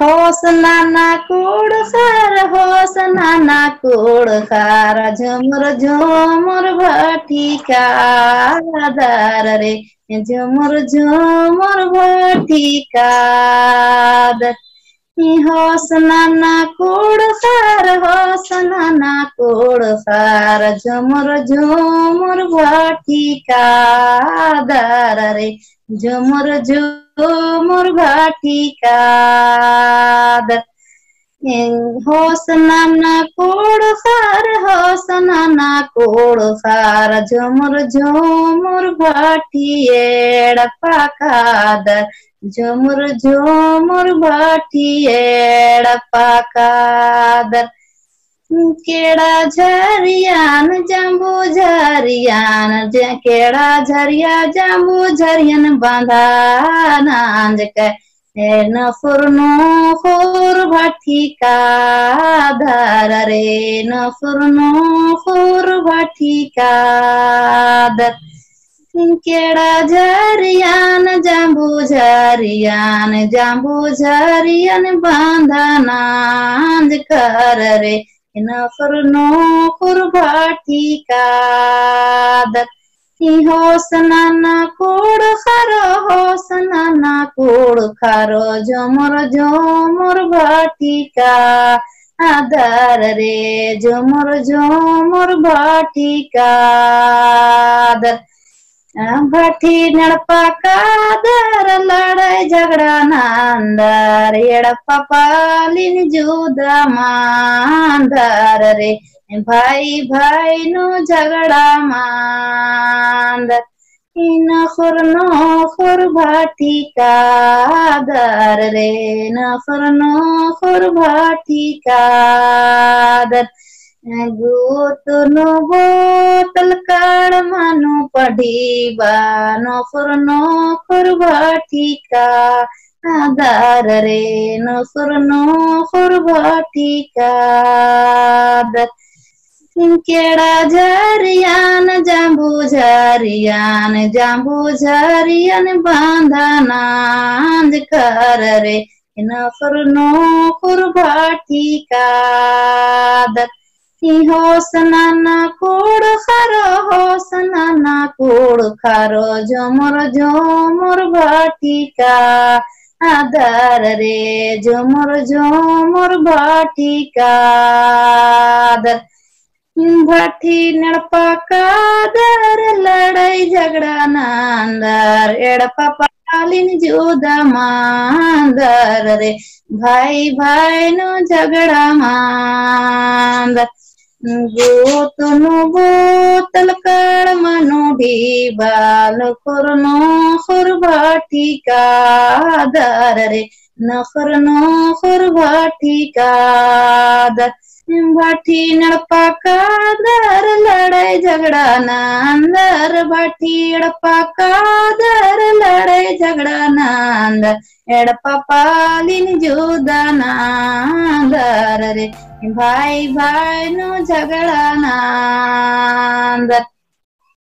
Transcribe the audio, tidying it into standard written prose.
होस नाना कुड़ खार होस नाना कुड़ खार झुमुर झुमुर भटिका दर रे झुमुर झुमुर भटिका दर होस नाना कुड़ खार होस नाना कुड़ खार झुमुर झुमुर भटिका दर रे झुमुर झुमुर भटिका दर होस नाना कुड़ खार होस नाना कुड़ खार झुमुर झुमुर भटिएड़ पाकादर झुमुर झुमुर भटिएड़ पाकादर केड़ा झरियान जाम्बू झरियान केड़ा झरिया जाम्बू झरियन बांधा नांज के नफुर नफुर भटिका दर रे नफुर नफुर भटिका दर केड़ा झरियान जाम्बू झरियन बांधा नांज कर रे नफुर नफुर भटिका दर होस नाना कुड़ खारो होस नाना कुड़ खारो झुमुर झुमुर भटिका दर रे झुमुर झुमुर भटिका दर भट्टी नड़पाका दर लड़ाई झगड़ा नांदर एड़प्पा पालिन जुदा मांदर रे भाई भाई नो झगड़ा मांदर नखुर भटिका दर रे नखुर भटिका दर गोतनो बोतल काड़ मानो पढ़ीबा नखुर भटिका दर रे नखुर भटिका दर केड़ा झरियान जाम्बू झरियन बांधा नांज कर रे नखुर भटिका दर होस नाना कुड़ खारो होस नाना कुड़ खारो झुमुर झुमुर भटिका दर रे झुमुर झुमुर भटिका दर भट्टी नड़पाका दर लड़ाई झगड़ा नांदर एड़पा पालिन जुदा मांदर रे भाई भाई नो झगड़ा मांदर गोतनो बोतल काड़ मनो ढीबा नखुर भटिका दर रे नखुर भटिका दर भट्टी नड़पाका दर लड़ाई झगड़ा नांदर भट्टी अड़पाका दर लड़ाई झगड़ा नांदर एड़पा पालिन जुदा नांदर रे भाई भाई नो झगड़ा नांदर